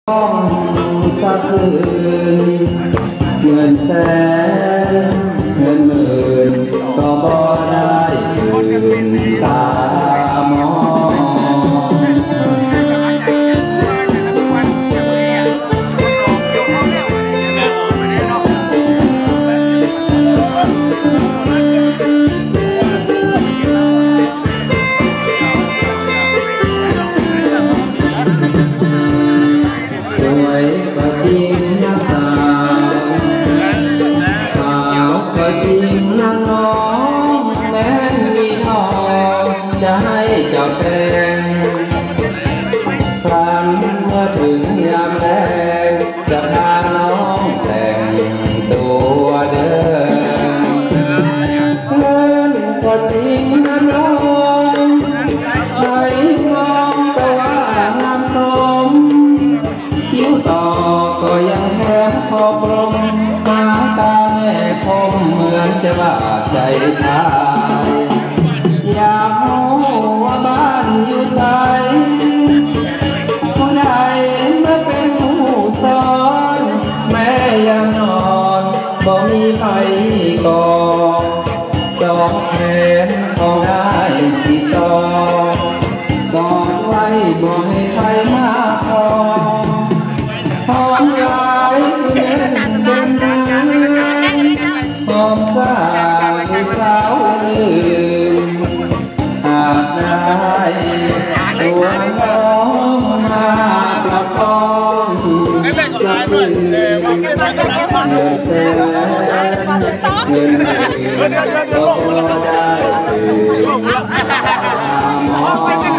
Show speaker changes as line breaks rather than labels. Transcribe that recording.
สักคืนเงินแสนเงินหมื่นก็บ่ได้คืนตามองจะให้เจ้าแต่งครั้นเมื่อถึงยามแลงจะพาน้องแต่งตัวเดินเล่นก็จริงนะน้องใครมองก็ว่างามสมคิ้วต่อก็ยังแค่พอปรมหาตาแม่คมเหมือนจะบาดใจชายอยากรู้ว่าบ้านอยู่ไสผู้ใดมาเป็นผู้สอนแม่ยังนอนบ่มีใครกอดสองแขนของได้สีซอกอดไว้บ่ให้ใครมาพอหอมลายเล่นเป็นหอมสาวผู้สาวอื่นหากได้ตัวน้องมาประคองสักคืนเงินแสนเงินหมื่นก็ได้คืน